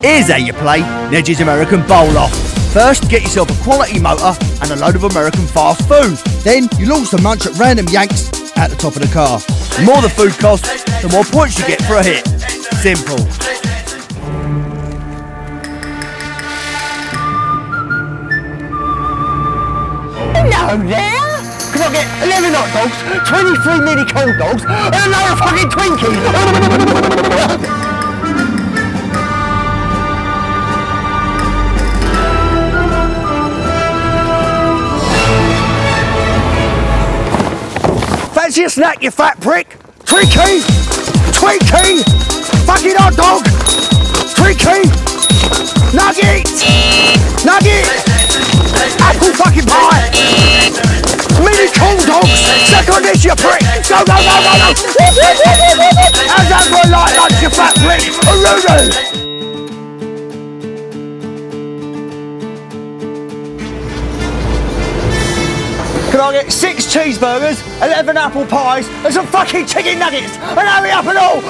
Here's how you play Nedge's American Bowl-Off. First, get yourself a quality motor and a load of American fast food. Then, you launch the munch at random yanks at the top of the car. The more the food costs, the more points you get for a hit. Simple. Hello there! Can I get 11 hot dogs, 23 mini cold dogs, and a load of fucking Twinkies? Fancy a snack, you fat prick? Twinkie! Twinkie! Fucking hot dog! Twinkie! Nugget! Nugget! Apple fucking pie! Mini cool dogs! Suck on this, you prick! Go, go, go, go, go! How's that for a light lunch, you fat prick? Aruru! Can I get 6 cheeseburgers, 11 apple pies, and some fucking chicken nuggets? And hurry up and all!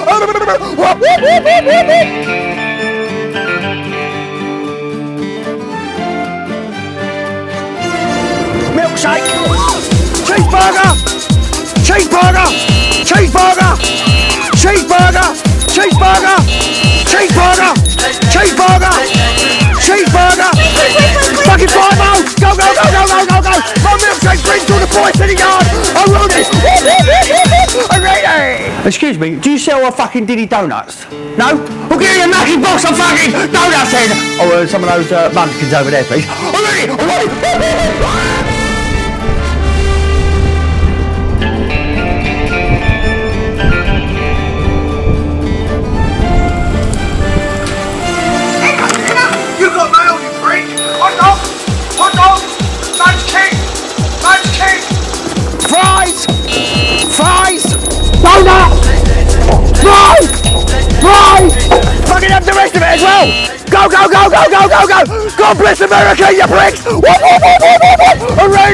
Milkshake! Cheeseburger! Cheeseburger! Cheeseburger! Cheeseburger! Cheeseburger! Cheeseburger! Cheeseburger! Cheeseburger! Fucking five-o! Go, go, go, go, go, go, go! My milkshake brings all the boys to the yard! I'm ready! I'm ready! Excuse me, do you sell a fucking Diddy Donuts? No? We'll give you a massive box of fucking donuts then! Oh, some of those munchkins over there, please. I'm ready! I'm ready! Fucking have the rest of it as well! Go, go, go, go, go, go, go! God bless America, you pricks! Hooray!